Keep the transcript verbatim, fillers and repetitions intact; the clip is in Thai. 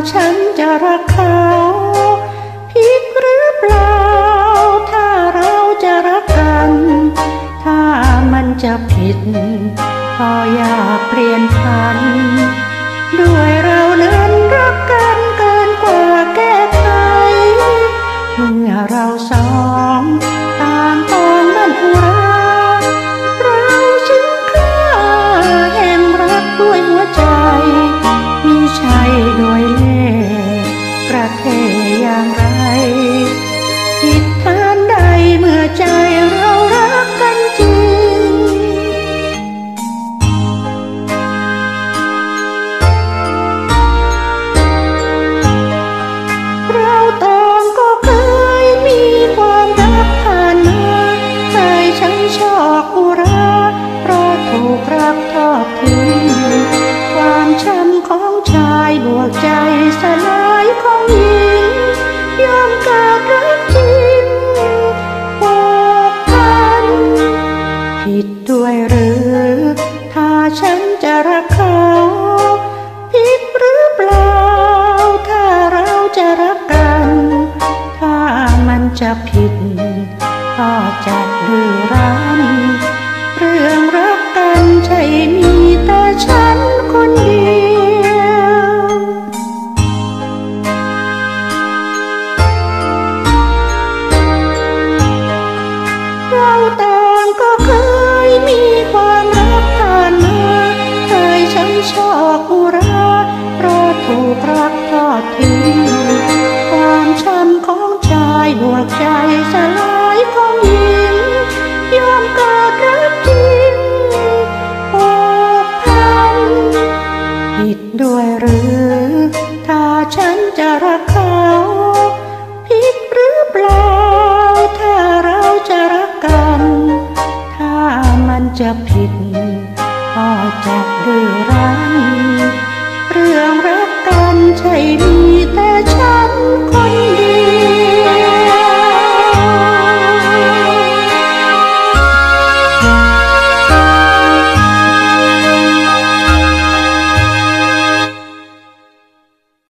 ฉันจะรักเขาผิดหรือเปล่าถ้าเราจะรักกันถ้ามันจะผิดก็อย่าเปลี่ยนพันด้วยเรานั้นรักกันเกินกว่าแก้ไขเมื่อเราสองต่างต้องมันอุราเราจึงค่าแห่งรักด้วยหัวใจมิใช่โดยเล่ห์กระเทอย่างไรผิดทางใดเมื่อใจเรารักกันจริงเราต่างก็เคยมีความรักผ่านมาเคยฉันชอบอุราเพราะถูกรักทอดทิ้งความช้ำของชายบวกใจสลายของหญิงยอมกาดรักจริงผูกพันผิดด้วยหรือถ้าฉันจะรักเขาผิดหรือเปล่าถ้าเราจะรักกันถ้ามันจะผิดก็จะดื้อรั้นเรื่องรักกันใช่มีแต่ฉันคนเดียวเราต่างก็เคยมีความรักผ่านมาเคยฉันชอบอุราเพราะถูกรักทอดทิ้งความช้ำของชายบวกใจสลายของหญิงยอมกาดรักจริงผูกพันผิดด้วยหรือถ้าฉันจะรักเขาผิดหรือเปล่าถ้าเราจะรักกันถ้ามันจะผิดก็จะดื้อ